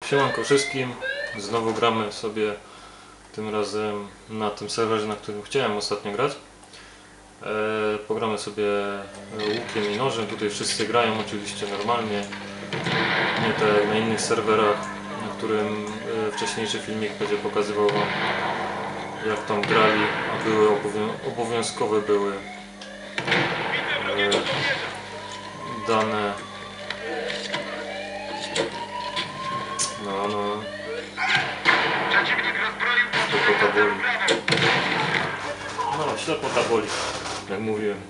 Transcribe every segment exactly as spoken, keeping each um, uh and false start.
Siemanko wszystkim, znowu gramy sobie tym razem na tym serwerze, na którym chciałem ostatnio grać. E, pogramy sobie łukiem i nożem, tutaj wszyscy grają oczywiście normalnie, nie tak jak na innych serwerach, na którym e, wcześniejszy filmik będzie pokazywał wam, jak tam grali, a były obowią obowiązkowe były e, dane. No, no. Ślepota boli. No, ślepota boli, jak mówiłem.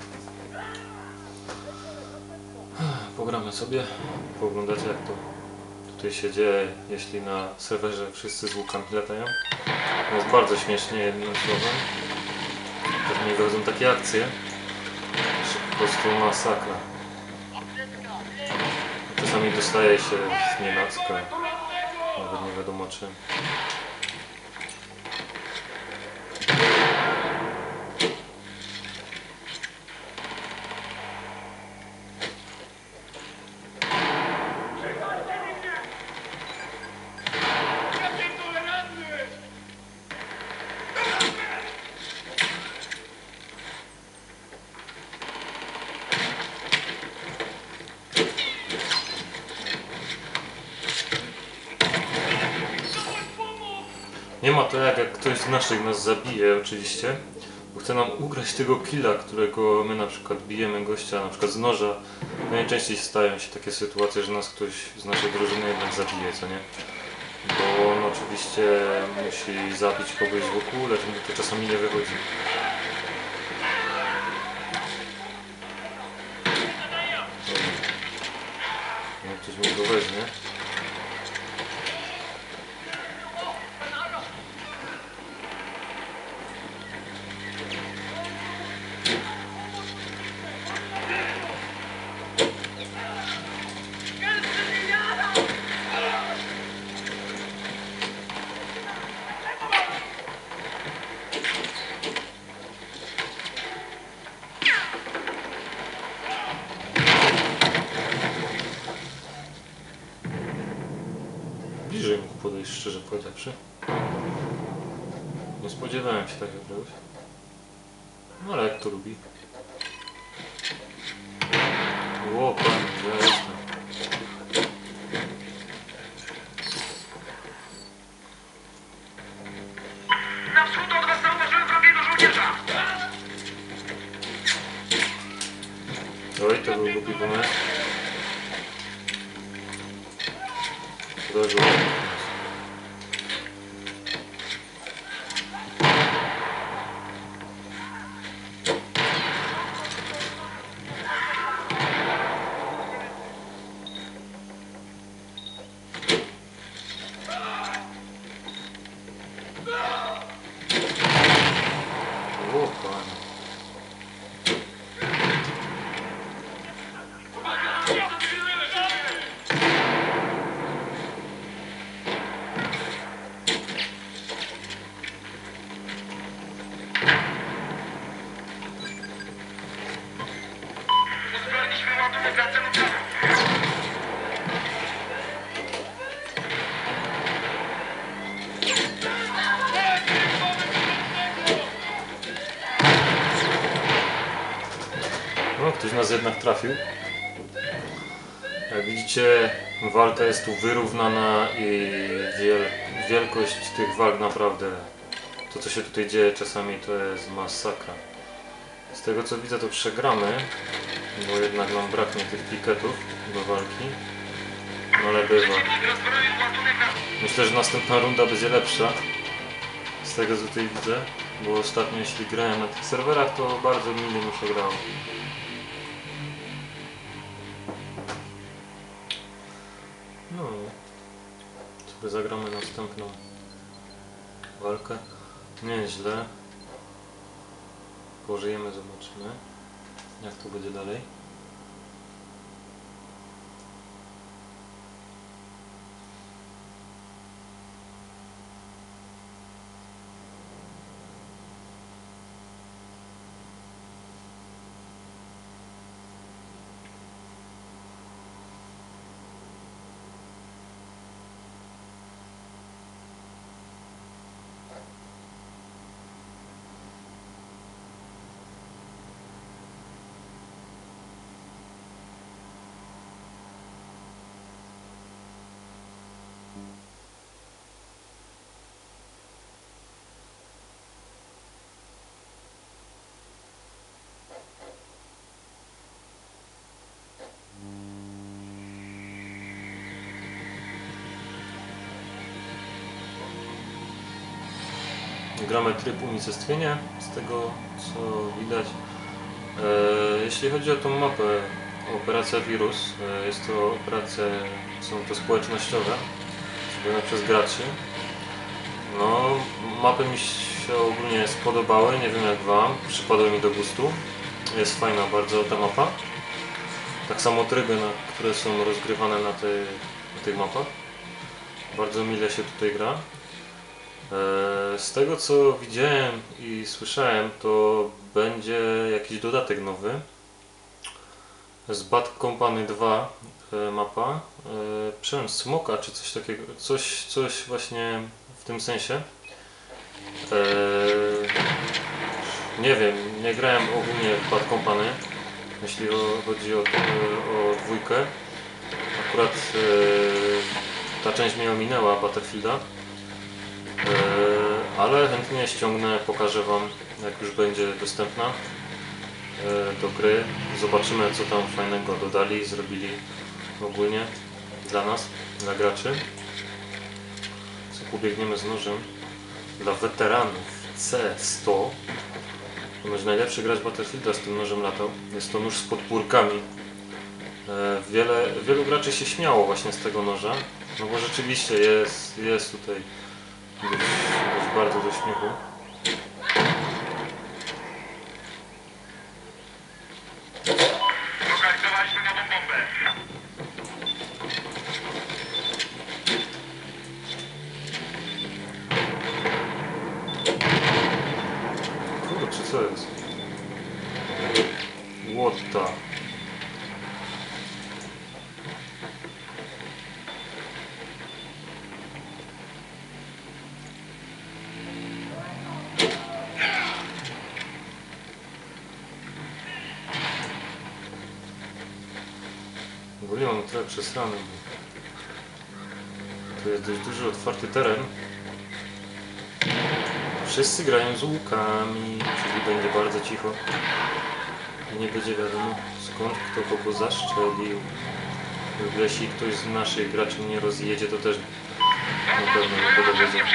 Pogramy sobie, pooglądacie, jak to tutaj się dzieje, jeśli na serwerze wszyscy z łukami latają. To jest bardzo śmiesznie, jednym słowem. Pewnie wychodzą takie akcje, że po prostu masakra. Czasami dostaje się z nienacka, nawet nie wiadomo czym. Nie ma to jak, jak ktoś z naszych nas zabije oczywiście, bo chce nam ugrać tego killa, którego my na przykład bijemy gościa, na przykład z noża. Najczęściej stają się takie sytuacje, że nas ktoś z naszej drużyny jednak zabije, co nie? Bo on oczywiście musi zabić kogoś wokół, lecz mu to czasami nie wychodzi. No, ktoś mu go weźmie. Bliżej mógł podejść, szczerze powiedziawszy. Nie spodziewałem się takiego czegoś. No ale jak to lubi. Ło, pan, ja jestem. Na wschód od was zauważyłem wrogiego żołnierza! Oj, to był głupi pomysł. Uderzył. O, panie. Uzbrojiliśmy ładunek na celu celu. No, ktoś nas jednak trafił. Jak widzicie, walka jest tu wyrównana i wiel wielkość tych walk naprawdę, to co się tutaj dzieje czasami, to jest masakra. Z tego co widzę, to przegramy, bo jednak nam braknie tych piketów do walki. No ale bywa. Rozbroił ładunek na... Myślę, że następna runda będzie lepsza. Z tego co tutaj widzę, bo ostatnio jeśli grałem na tych serwerach, to bardzo mile mi się grało. No, sobie zagramy następną walkę. Nieźle. Pożyjemy, zobaczymy, jak to będzie dalej. Gramy tryb unicestwienia, z tego co widać. E, jeśli chodzi o tą mapę, operacja Wirus, e, jest to operacja, są to społecznościowe, zrobione przez graczy. No, mapy mi się ogólnie spodobały, nie wiem jak wam, przypadły mi do gustu. Jest fajna bardzo ta mapa. Tak samo tryby, na, które są rozgrywane na, tej, na tych mapach. Bardzo mile się tutaj gra. Z tego co widziałem i słyszałem, to będzie jakiś dodatek nowy z Bad Company dwa mapa, Przełęcz Smoka czy coś takiego, coś, coś właśnie w tym sensie. Nie wiem, nie grałem ogólnie w Bad Company, jeśli chodzi o, o dwójkę. Akurat ta część mnie ominęła, Battlefielda. Ale chętnie ściągnę, pokażę wam jak już będzie dostępna do gry. Zobaczymy co tam fajnego dodali, zrobili ogólnie dla nas, dla graczy. Co pobiegniemy z nożem dla weteranów C sto. Ponoć najlepszy gracz Battlefielda z tym nożem latał. Jest to nóż z podpórkami. Wiele, wielu graczy się śmiało właśnie z tego noża, no bo rzeczywiście jest, jest tutaj dość, dość bardzo do śmiechu. Zlokalizowaliśmy nową bombę. Kurczę, co jest? What the? Ogólnie mam trochę przesrany, bo to jest dość duży otwarty teren. Wszyscy grają z łukami, czyli będzie bardzo cicho. I nie będzie wiadomo skąd kto kogo zaszczelił. Jeśli ktoś z naszych graczy nie rozjedzie, to też na pewno nie podoba się.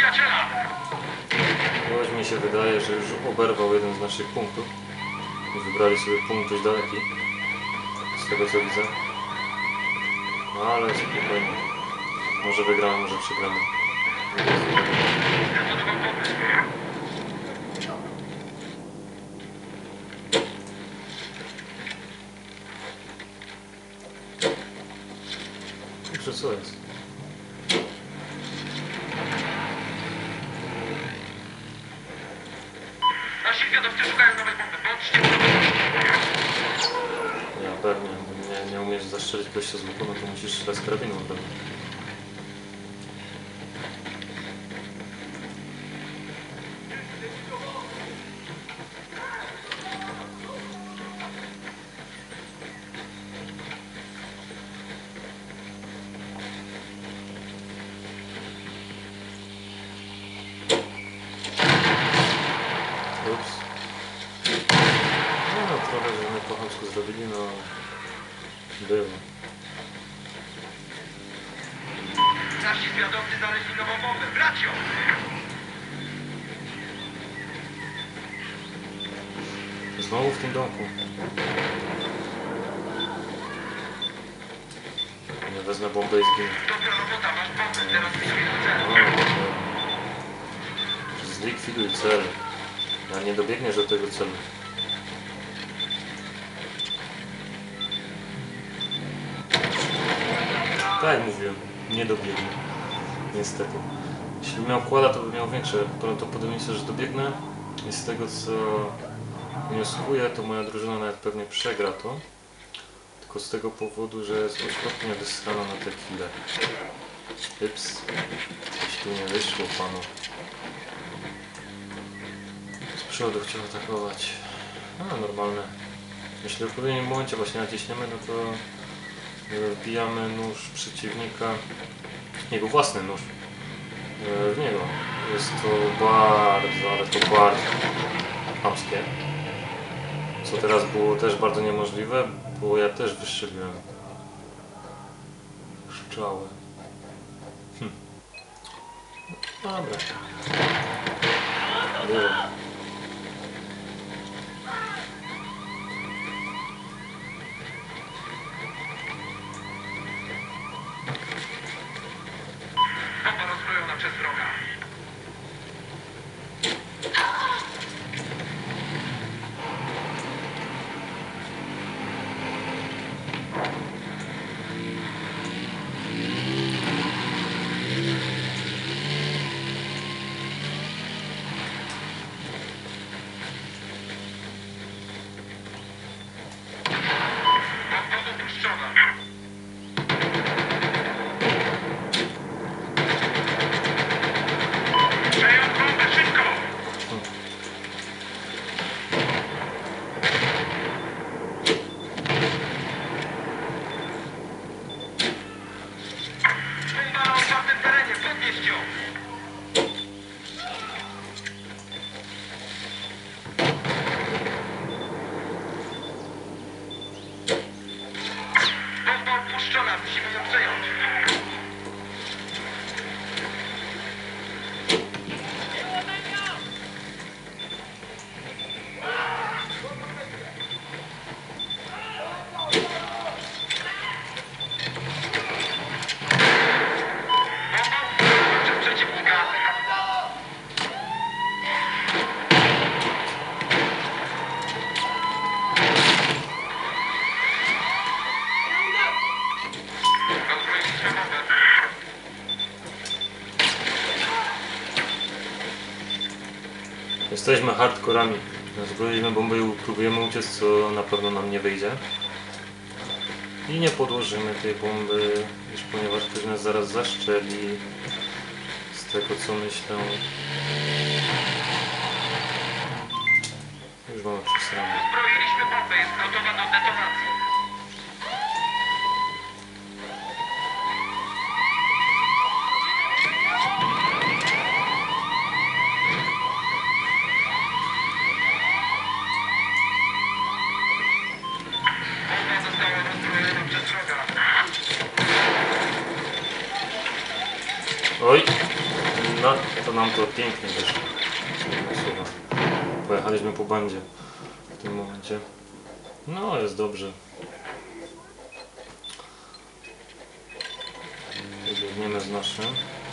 Choć mi się wydaje, że już oberwał jeden z naszych punktów. I wybrali sobie punkt dość daleki. Z tego co widzę. No ale spokojnie. Może wygramy, może przegramy. Kurczę, co jest? Nasi zwiadowcy szukają nowej bomby. Bądźcie Ja pewnie, nie, nie umiesz zastrzelić gościa z łuku, no to musisz strzelać z karabinu pewnie. Ups. No, trochę, że my po chamsku zrobili, no było. Nasi zwiadowcy znaleźli nową bombę. Brać ją! Znowu w tym domku. Nie wezmę bombę i zginę. Dobra robota, masz bombę. Teraz wpisuję do celu. O, zlikwiduj cel. A nie dobiegniesz do tego celu. Tak jak mówiłem, nie dobiegnie. Niestety. Jeśli bym miał kłada, to bym miał większe prawdopodobieństwo, że dobiegnę. I z tego co wnioskuję, to moja drużyna nawet pewnie przegra to. Tylko z tego powodu, że jest okropnie wysrana na te kile. Ups. Coś tu nie wyszło panu. Z przodu chciał atakować. No normalne. Jeśli w odpowiednim momencie właśnie naciśniemy, no to wbijamy nóż przeciwnika jego własny nóż e, w niego. Jest to bardzo, ale to bardzo chamskie. Co teraz było też bardzo niemożliwe, bo ja też wystrzeliłem strzałę. Hm. Dobra. Było. Bomba rozbrojona przez wroga. Bomba opuszczona. Przejąć bombę szybko! Bomba na otwartym terenie, podnieść ją! Bomba opuszczona, musimy ją przejąć. Bomba opuszczona przez przeciwnika. Rozbroiliśmy bombę. Jesteśmy hardkorami. Zbrojiliśmy bombę i próbujemy uciec, co na pewno nam nie wyjdzie. I nie podłożymy tej bomby, już ponieważ ktoś nas zaraz zaszczeli. Z tego co myślę. Już mamy przesrane. Uzbroiliśmy bombę, jest gotowa do detonacji. Bomba została rozbrojona przez wroga. Oj! No, to nam to pięknie wyszło. Słowa. Pojechaliśmy po bandzie w tym momencie. No, jest dobrze. Biegniemy z naszym.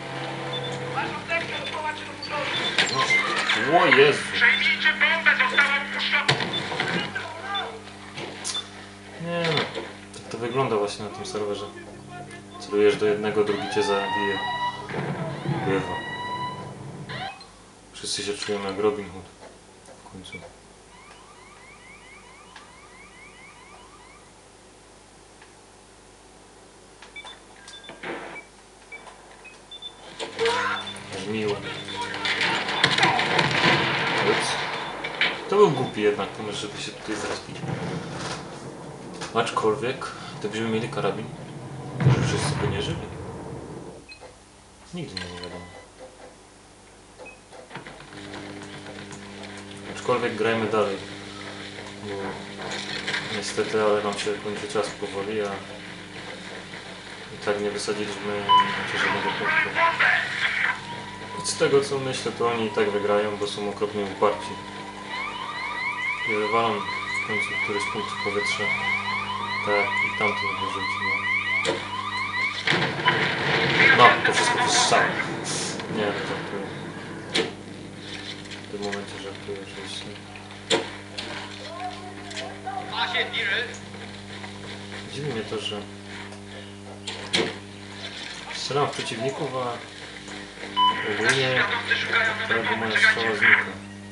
No. O Jezu! Przejmijcie bombę, została opuszczona. Nie no, tak to wygląda właśnie na tym serwerze. Celujesz do jednego, drugi cię zabije. Bywa. Wszyscy się czują jak Robin Hood. W końcu. Aż miło. Ups. To był głupi jednak pomysł, żeby się tutaj zrespić. Aczkolwiek, gdybyśmy mieli karabin, to wszyscy by nie żyli. Nigdy nie wiadomo. Aczkolwiek grajmy dalej. Bo niestety, ale nam się kończy czas powoli, a i tak nie wysadziliśmy żadnego punktu. I z tego co myślę, to oni i tak wygrają, bo są okropnie uparci. I wywalą w końcu któryś punkt w powietrze. Tak, i tamten wyrzucił. No, to wszystko przez strzał. Nie, no żartuję. W tym momencie żartuję oczywiście. Dziwi mnie to, że strzelam w przeciwników, a ogólnie Świadowcy szukają nowej prawie bomby, moja czekajcie. strzała znika.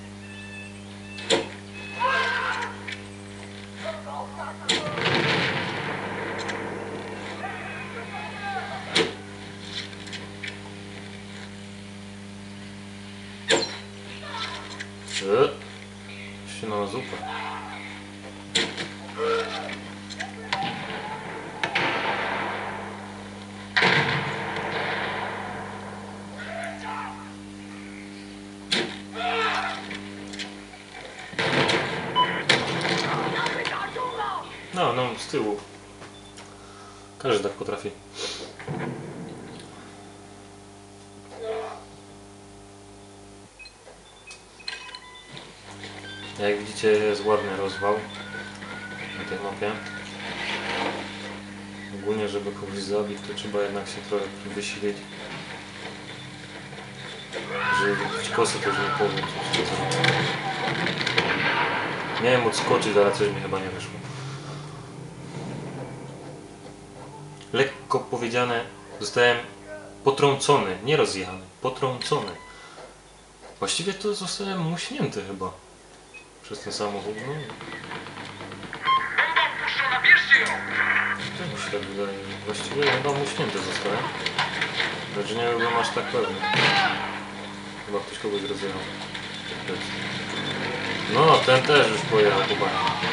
Eee, się na zupę. tyłu. Każdy tak potrafi. Jak widzicie, jest ładny rozwał na tej mapie. Ogólnie, żeby kogoś zabić, to trzeba jednak się trochę wysilić. Żeby wybić kosę, to już nie powiem, co się zrobić. Miałem odskoczyć, ale coś mi chyba nie wyszło. Lekko powiedziane, zostałem potrącony, nie rozjechany, potrącony. Właściwie to zostałem muśnięty chyba przez ten samochód. No, Bomba opuszczona, bierzcie ją! tak mi się tak wydaje. Właściwie chyba muśnięty zostałem. Lecz nie byłem aż tak pewny. Chyba ktoś kogoś rozjechał. No, ten też już pojechał chyba.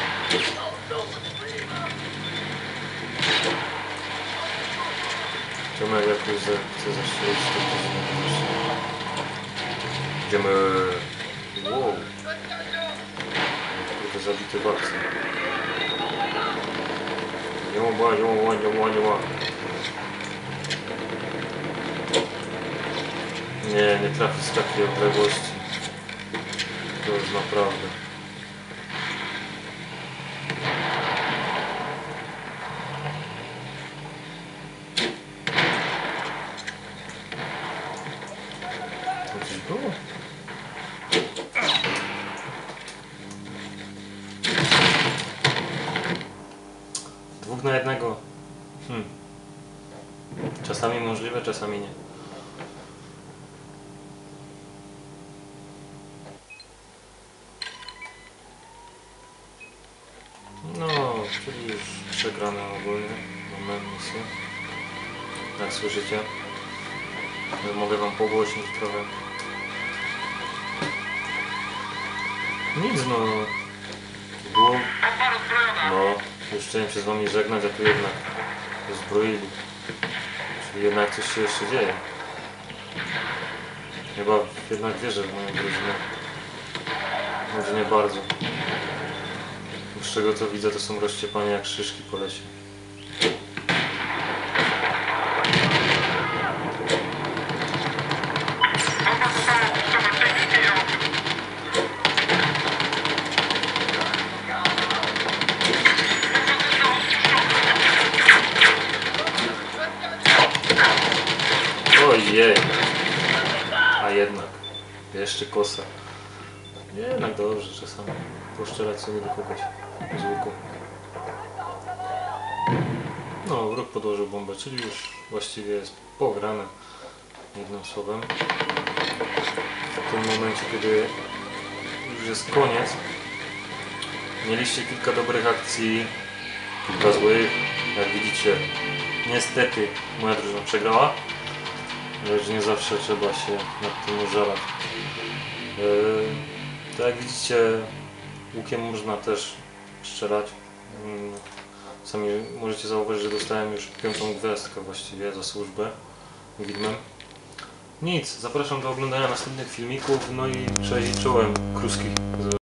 Tomek jakoś za, chce zastrzelić to później. Idziemy. Wow. Kurde, zabity w akcji. Nie ma, nie ma, nie ma, nie ma. Nie, nie trafi z takiej odległości. To już naprawdę. To coś było? Dwóch na jednego. Hmm. Czasami możliwe, czasami nie. No, czyli już przegrane ogólnie. Mamy misję. Jak słyszycie. Mogę wam pogłośnić trochę. Nic no. Było... Bomba rozbrojona! No, już chciałem się z wami żegnać, a tu jednak zbroili. Czyli jednak coś się jeszcze dzieje. Chyba jednak wierzę w moją rodzinę. Może nie bardzo. Z czego co widzę, to są rozciepane jak szyszki po lesie. Bomba została opuszczona, przejmijcie ją! Ojej! A jednak. Jeszcze kosa. Jednak dobrze czasami poszczelać sobie do kogoś z łuku. No, wróg podłożył bombę, czyli już właściwie jest pograne, jednym słowem. W tym momencie, kiedy już jest koniec, mieliście kilka dobrych akcji, kilka złych. Jak widzicie, niestety moja drużyna przegrała, lecz nie zawsze trzeba się nad tym użalać. Yy, tak jak widzicie, łukiem można też strzelać. Yy, Sami możecie zauważyć, że dostałem już piątą gwiazdkę właściwie za służbę widmem. Nic, zapraszam do oglądania następnych filmików, no i cześć i czołem, kruski.